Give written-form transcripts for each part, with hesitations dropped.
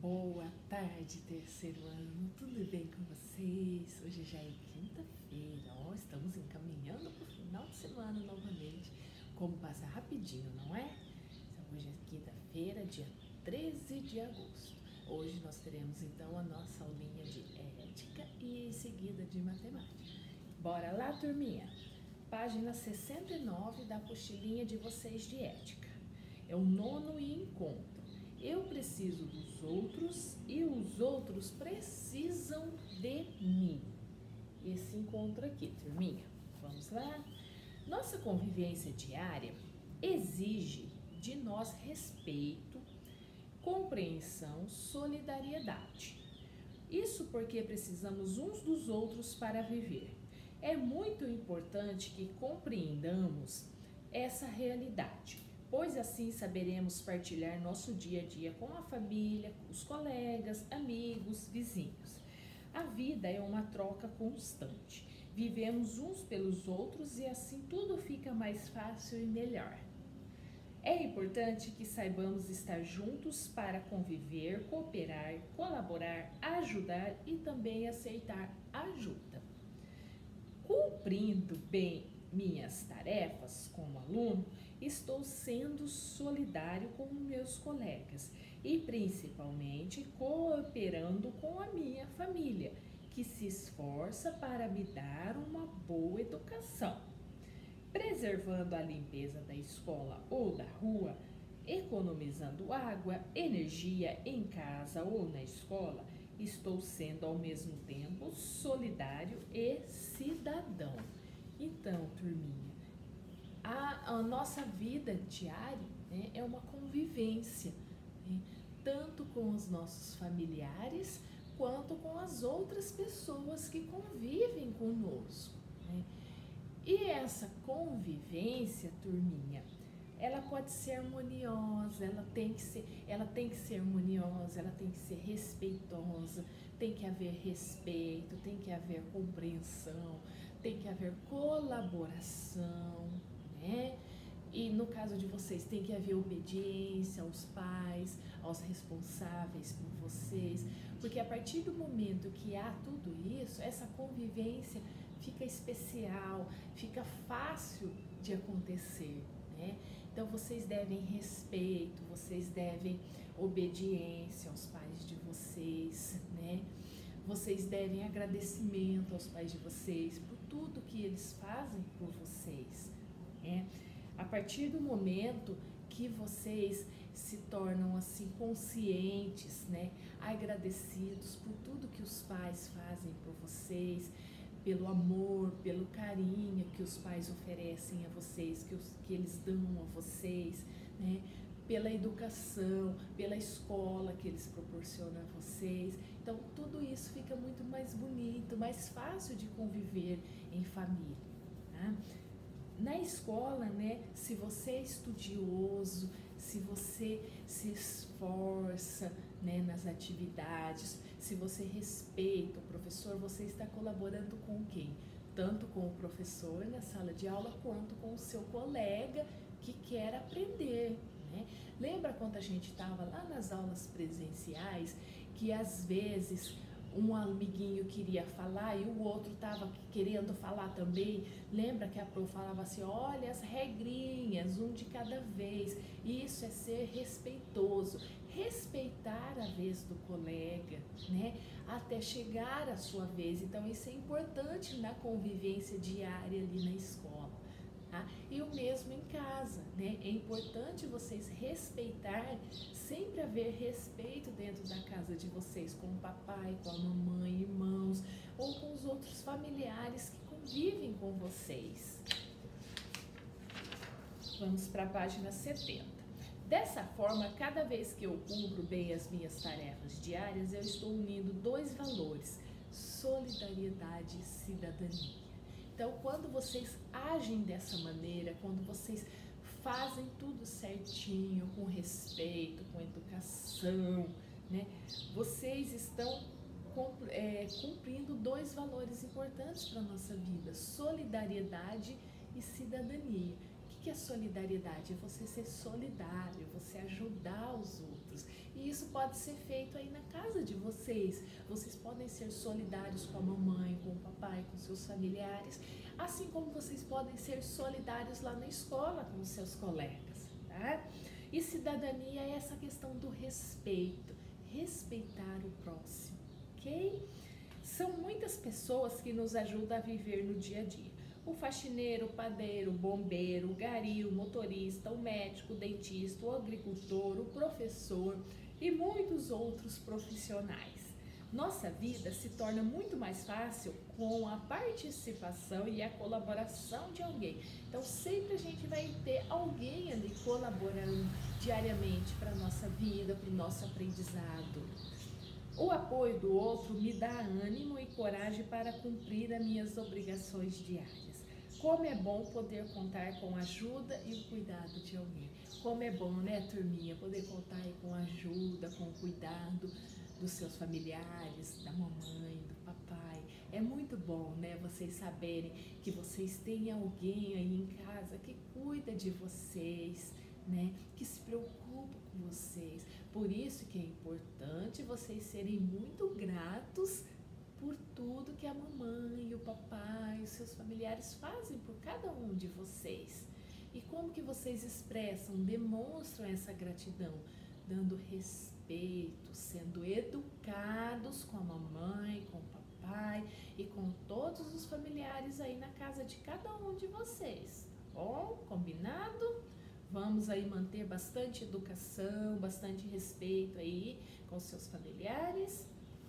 Boa tarde, terceiro ano, tudo bem com vocês? Hoje já é quinta-feira, estamos encaminhando para o final de semana novamente. Como passa rapidinho, não é? Então, hoje é quinta-feira, dia 13 de agosto. Hoje nós teremos então a nossa aulinha de ética e em seguida de matemática. Bora lá, turminha? Página 69 da apostilinha de vocês de ética. É o nono encontro. Eu preciso dos outros e os outros precisam de mim. Esse encontro aqui, turminha. Vamos lá? Nossa convivência diária exige de nós respeito, compreensão, solidariedade. Isso porque precisamos uns dos outros para viver. É muito importante que compreendamos essa realidade, pois assim saberemos partilhar nosso dia a dia com a família, os colegas, amigos, vizinhos. A vida é uma troca constante. Vivemos uns pelos outros e assim tudo fica mais fácil e melhor. É importante que saibamos estar juntos para conviver, cooperar, colaborar, ajudar e também aceitar ajuda. Cumprindo bem minhas tarefas como aluno, estou sendo solidário com meus colegas e principalmente cooperando com a minha família, que se esforça para me dar uma boa educação. Preservando a limpeza da escola ou da rua, economizando água, energia em casa ou na escola, estou sendo ao mesmo tempo solidário e cidadão. Então, turminha, a nossa vida diária, né, é uma convivência, né, tanto com os nossos familiares quanto com as outras pessoas que convivem conosco, né? E essa convivência, turminha, ela pode ser harmoniosa, ela tem que ser harmoniosa, ela tem que ser respeitosa, tem que haver respeito, tem que haver compreensão, tem que haver colaboração, né? E no caso de vocês, tem que haver obediência aos pais, aos responsáveis por vocês, porque a partir do momento que há tudo isso, essa convivência fica especial, fica fácil de acontecer, né? Então vocês devem respeito, vocês devem obediência aos pais de vocês, né? Vocês devem agradecimento aos pais de vocês por tudo que eles fazem por vocês, né? A partir do momento que vocês se tornam assim conscientes, né, agradecidos por tudo que os pais fazem por vocês, pelo amor, pelo carinho que os pais oferecem a vocês, que eles dão a vocês, né, pela educação, pela escola que eles proporcionam a vocês. Então, tudo isso fica muito mais bonito, mais fácil de conviver em família, tá? Na escola, né, se você é estudioso, se você se esforça, né, nas atividades, se você respeita o professor, você está colaborando com quem? Tanto com o professor na sala de aula, quanto com o seu colega que quer aprender, né? Lembra quando a gente estava lá nas aulas presenciais, que às vezes um amiguinho queria falar e o outro estava querendo falar também? Lembra que a prof falava assim, olha as regrinhas, um de cada vez. Isso é ser respeitoso, respeitar a vez do colega, né, até chegar a sua vez. Então isso é importante na convivência diária ali na escola, tá? E o mesmo em casa, né? É importante vocês respeitar, sempre haver respeito dentro da casa de vocês, com o papai, com a mamãe, irmãos, ou com os outros familiares que convivem com vocês. Vamos para a página 70. Dessa forma, cada vez que eu cumpro bem as minhas tarefas diárias, eu estou unindo dois valores, solidariedade e cidadania. Então, quando vocês agem dessa maneira, quando vocês fazem tudo certinho, com respeito, com educação, né, vocês estão cumprindo dois valores importantes para a nossa vida, solidariedade e cidadania. O que é solidariedade? É você ser solidário, você ajudar os outros. E isso pode ser feito aí na casa de vocês. Vocês podem ser solidários com a mamãe, com o papai, com seus familiares, assim como vocês podem ser solidários lá na escola com os seus colegas, tá? E cidadania é essa questão do respeito, respeitar o próximo, ok? São muitas pessoas que nos ajudam a viver no dia a dia. O faxineiro, o padeiro, o bombeiro, o gari, o motorista, o médico, o dentista, o agricultor, o professor e muitos outros profissionais. Nossa vida se torna muito mais fácil com a participação e a colaboração de alguém. Então sempre a gente vai ter alguém ali colaborando diariamente para a nossa vida, para o nosso aprendizado. O apoio do outro me dá ânimo e coragem para cumprir as minhas obrigações diárias. Como é bom poder contar com a ajuda e o cuidado de alguém. Como é bom, né, turminha, poder contar aí com a ajuda, com o cuidado dos seus familiares, da mamãe, do papai. É muito bom, né, vocês saberem que vocês têm alguém aí em casa que cuida de vocês, né, que se preocupa com vocês. Por isso que é importante vocês serem muito gratos por tudo que a mamãe, o papai, os seus familiares fazem por cada um de vocês. E como que vocês expressam, demonstram essa gratidão? Dando respeito, sendo educados com a mamãe, com o papai e com todos os familiares aí na casa de cada um de vocês, tá bom? Combinado? Vamos aí manter bastante educação, bastante respeito aí com seus familiares.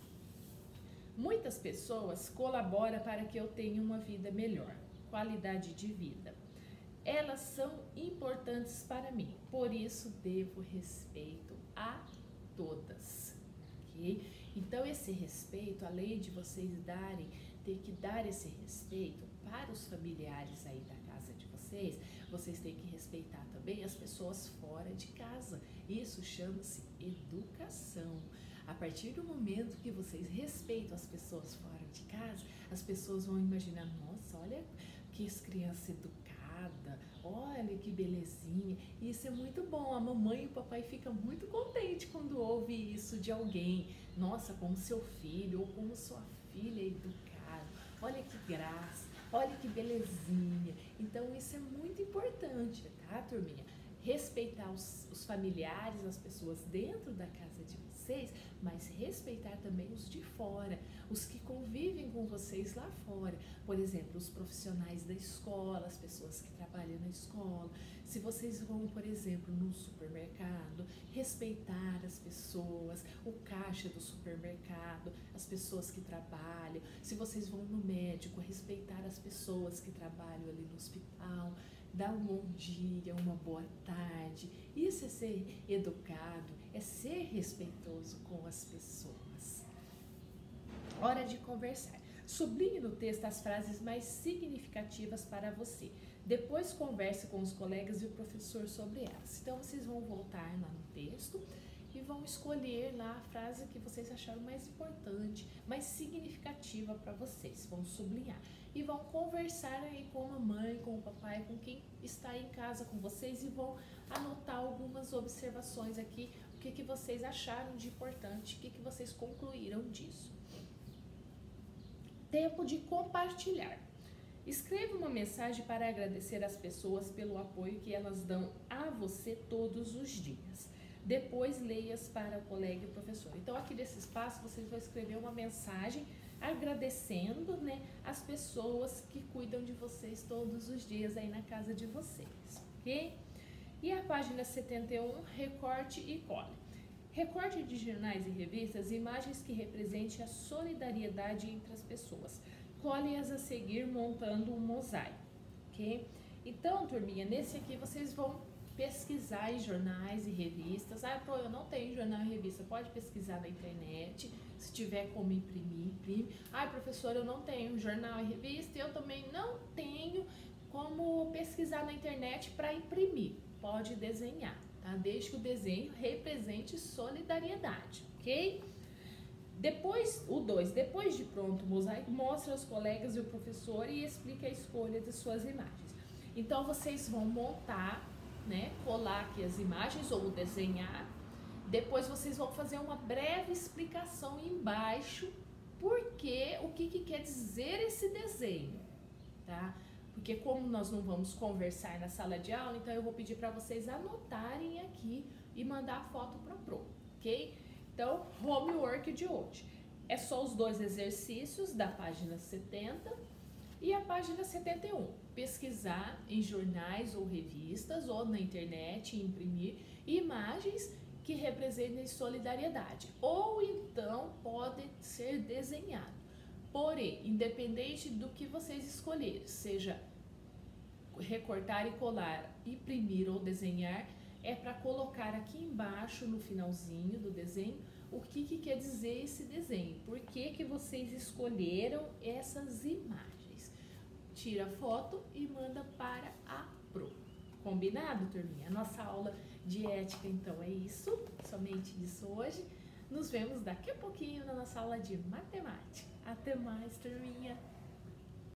Muitas pessoas colaboram para que eu tenha uma vida melhor, qualidade de vida. Elas são importantes para mim, por isso devo respeito a todas, ok? Então esse respeito, além de vocês ter que dar esse respeito para os familiares aí da casa de vocês têm que respeitar também as pessoas fora de casa. Isso chama-se educação. A partir do momento que vocês respeitam as pessoas fora de casa, as pessoas vão imaginar, nossa, olha que criança educada, olha que belezinha. Isso é muito bom, a mamãe e o papai ficam muito contentes quando ouve isso de alguém. Nossa, como seu filho ou como sua filha é educado, olha que graça, olha que belezinha. Então isso é muito importante, tá, turminha? Respeitar os familiares, as pessoas dentro da casa de vocês, mas respeitar também os de fora, os que convivem com vocês lá fora. Por exemplo, os profissionais da escola, as pessoas que trabalham na escola. Se vocês vão, por exemplo, no supermercado, respeitar as pessoas, o caixa do supermercado, as pessoas que trabalham. Se vocês vão no médico, respeitar as pessoas que trabalham ali no hospital. Dar um bom dia, uma boa tarde. Isso é ser educado, é ser respeitoso com as pessoas. Hora de conversar. Sublinhe no texto as frases mais significativas para você. Depois converse com os colegas e o professor sobre elas. Então vocês vão voltar lá no texto e vão escolher lá a frase que vocês acharam mais importante, mais significativa para vocês. Vão sublinhar. E vão conversar aí com a mamãe, com o papai, com quem está aí em casa com vocês e vão anotar algumas observações aqui, o que vocês acharam de importante, o que vocês concluíram disso. Tempo de compartilhar. Escreva uma mensagem para agradecer as pessoas pelo apoio que elas dão a você todos os dias. Depois leia-as para o colega e professor. Então aqui nesse espaço vocês vão escrever uma mensagem agradecendo, né, as pessoas que cuidam de vocês todos os dias aí na casa de vocês, ok? E a página 71, recorte e cole. Recorte de jornais e revistas, imagens que representem a solidariedade entre as pessoas. Cole-as a seguir montando um mosaico, ok? Então, turminha, nesse aqui vocês vão pesquisar em jornais e revistas. Ah, pô, eu não tenho jornal e revista, pode pesquisar na internet. Se tiver como imprimir, imprime. Ah, professor, eu não tenho jornal e revista, eu também não tenho como pesquisar na internet para imprimir. Pode desenhar, tá? Desde que o desenho represente solidariedade, ok? Depois, o 2, depois de pronto o mosaico, mostra aos colegas e o professor e explica a escolha de suas imagens. Então, vocês vão montar, né, colar aqui as imagens ou desenhar. Depois vocês vão fazer uma breve explicação embaixo o que quer dizer esse desenho, tá? Porque como nós não vamos conversar na sala de aula, então eu vou pedir para vocês anotarem aqui e mandar a foto para a Pro, ok? Então, homework de hoje. É só os 2 exercícios da página 70 e a página 71. Pesquisar em jornais ou revistas ou na internet e imprimir imagens que representem solidariedade. Ou então pode ser desenhado. Porém, independente do que vocês escolherem, seja recortar e colar, imprimir ou desenhar, é para colocar aqui embaixo, no finalzinho do desenho, o que quer dizer esse desenho, por que vocês escolheram essas imagens. Tira a foto e manda para a Pro. Combinado, turminha? A nossa aula de ética, então, é isso, somente isso hoje. Nos vemos daqui a pouquinho na nossa aula de matemática. Até mais, turminha!